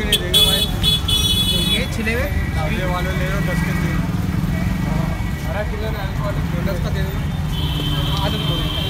के नहीं देगा भाई। तो ये छिले हुए ये वाले ले लो 10 के 3। 12 किलो अल्कोहल 10 का दे दो। आधा किलो